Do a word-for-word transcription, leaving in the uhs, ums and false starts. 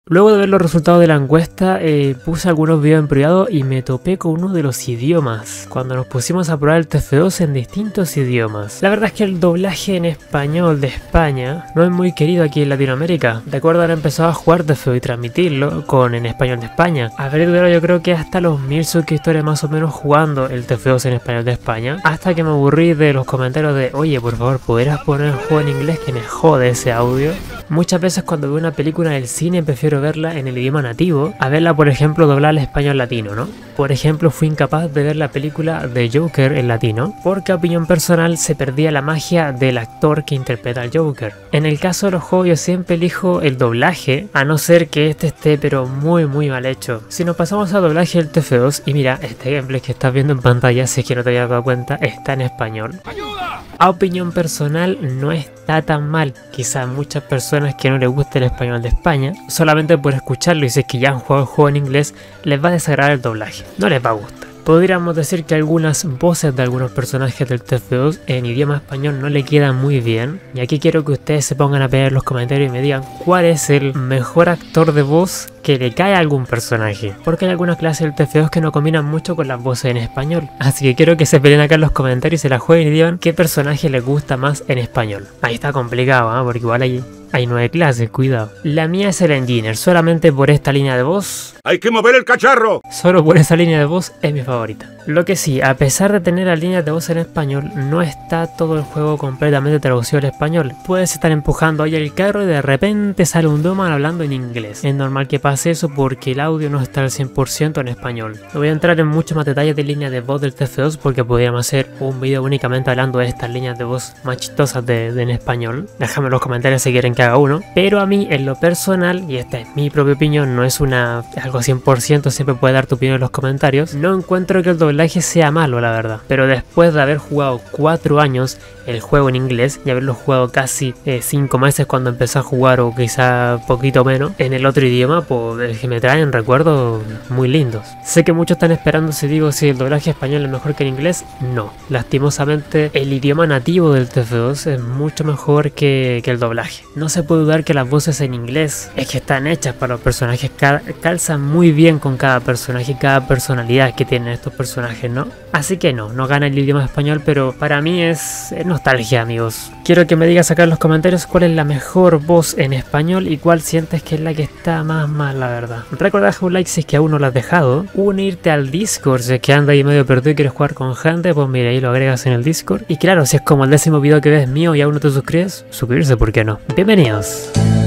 Luego de ver los resultados de la encuesta, eh, puse algunos videos en privado y me topé con uno de los idiomas, cuando nos pusimos a probar el T F dos en distintos idiomas. La verdad es que el doblaje en español de España no es muy querido aquí en Latinoamérica. Recuerdo haber empezado a jugar T F dos y transmitirlo con en español de España. Habré durado yo creo que hasta los mil suscriptores más o menos jugando el T F dos en español de España, hasta que me aburrí de los comentarios de oye, por favor, ¿podrías poner el juego en inglés que me jode ese audio? Muchas veces cuando veo una película en el cine prefiero verla en el idioma nativo a verla, por ejemplo, doblada al español latino, ¿no? Por ejemplo, fui incapaz de ver la película de Joker en latino porque, a opinión personal, se perdía la magia del actor que interpreta al Joker. En el caso de los juegos yo siempre elijo el doblaje, a no ser que este esté pero muy muy mal hecho. Si nos pasamos al doblaje del T F dos, y mira, este gameplay que estás viendo en pantalla, si es que no te habías dado cuenta, está en español. ¡Ayuda! A opinión personal no está tan mal. Quizás muchas personas que no les guste el español de España, solamente por escucharlo y si es que ya han jugado el juego en inglés, les va a desagradar el doblaje, no les va a gustar. Podríamos decir que algunas voces de algunos personajes del T F dos en idioma español no le quedan muy bien, y aquí quiero que ustedes se pongan a pegar en los comentarios y me digan cuál es el mejor actor de voz que le cae a algún personaje, porque hay algunas clases del T F dos que no combinan mucho con las voces en español, así que quiero que se peleen acá en los comentarios y se la jueguen y digan qué personaje les gusta más en español. Ahí está complicado, ¿eh? Porque igual hay, hay nueve clases, cuidado. La mía es el Engineer, solamente por esta línea de voz. ¡Hay que mover el cacharro! Solo por esa línea de voz es mi favorita. Lo que sí, a pesar de tener las líneas de voz en español, no está todo el juego completamente traducido al español. Puedes estar empujando ahí el carro y de repente sale un Doman hablando en inglés. Es normal que pase eso porque el audio no está al cien por ciento en español. No voy a entrar en muchos más detalles de líneas de voz del T F dos porque podríamos hacer un video únicamente hablando de estas líneas de voz más chistosas de, de en español. Déjame en los comentarios si quieren que haga uno. Pero a mí, en lo personal, y esta es mi propia opinión, no es una algo cien por ciento, siempre puedes dar tu opinión en los comentarios, no encuentro que el doblaje sea malo, la verdad. Pero después de haber jugado cuatro años el juego en inglés y haberlo jugado casi cinco meses cuando empecé a jugar, o quizá poquito menos, en el otro idioma, pues es que me traen recuerdos muy lindos. Sé que muchos están esperando si digo si el doblaje español es mejor que el inglés. No, lastimosamente el idioma nativo del T F dos es mucho mejor que, que el doblaje. No se puede dudar que las voces en inglés es que están hechas para los personajes, cal calzan muy bien con cada personaje y cada personalidad que tienen estos personajes, ¿no? Así que no, no gana el idioma español, pero para mí es, es nostalgia, amigos. Quiero que me digas acá en los comentarios cuál es la mejor voz en español y cuál sientes que es la que está más mal, la verdad. Recuerda dejar un like si es que aún no lo has dejado. Unirte al Discord si es que anda ahí medio perdido y quieres jugar con gente, pues mira, ahí lo agregas en el Discord. Y claro, si es como el décimo video que ves mío y aún no te suscribes, suscribirse, ¿por qué no? Bienvenidos.